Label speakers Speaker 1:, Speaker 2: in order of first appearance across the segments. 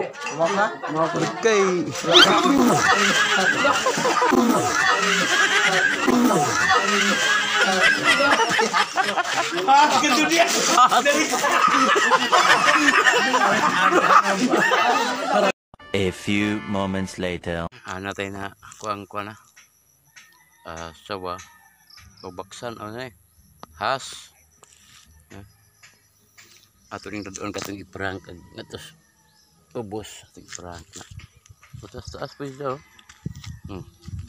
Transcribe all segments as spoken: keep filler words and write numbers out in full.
Speaker 1: Maka mau pergi.
Speaker 2: Ah, gitu dia.
Speaker 3: A few moments later.
Speaker 4: Ano tayo na kuang-kuang na. Ah, sawa. Ubaksan ano eh. Has. Ato ning doon katong iprang kag ngatos ubos atong iprang na. Taas taas pa siya. Hmm.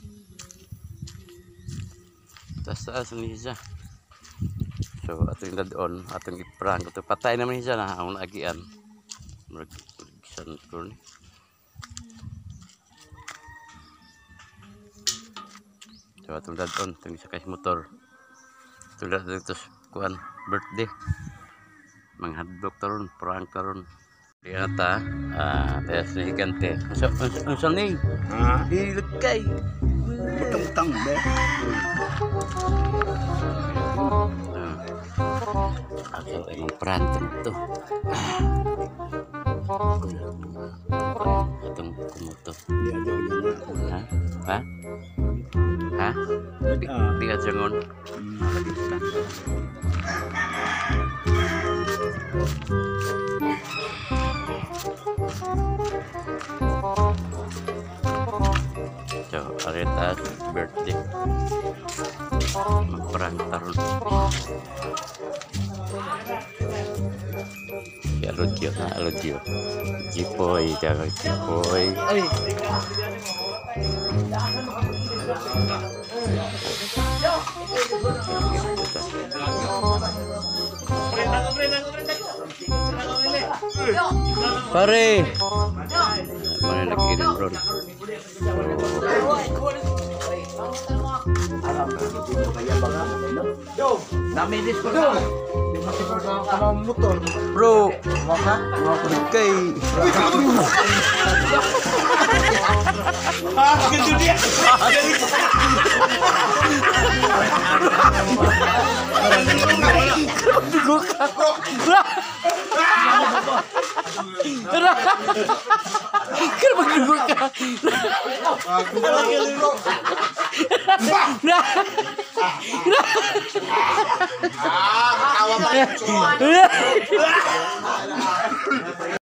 Speaker 4: Taas taas ni siya. So atong doon atong iprang kato patay naman siya na ang agian. Murag san ko ni. So atong doon tong isa kay motor. Tulad dito kuan birthday. Manghadlok taron, prank taron. Di ata, ah, tayas na higante. Ang saning,
Speaker 2: Ah,
Speaker 4: ilagay.
Speaker 2: utang-utang be.
Speaker 4: Ako ay mong prank to. Atong kumuto.
Speaker 2: Dia jauh jangan.
Speaker 4: Ha? Ha? Ha? Di, di ka jangon. So, Aretas birthday. Magperang tarun. Ya lucu, nah lucu. Jipoy, jangan jipoy. Pare. Mana lagi ini, bro?
Speaker 1: Dami dis ko doon. Di mo siguro ka ka motor.
Speaker 4: Bro,
Speaker 1: Maka mau pergi.
Speaker 2: Ah, gitu dia.
Speaker 4: kenapa dulu ka?
Speaker 2: Ah, ketawa banget.